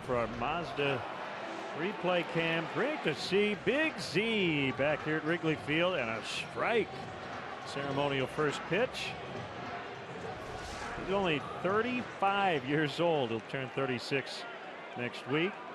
for our Mazda replay cam. Great to see Big Z back here at Wrigley Field, and a strike. Ceremonial first pitch. He's only 35 years old. He'll turn 36 next week.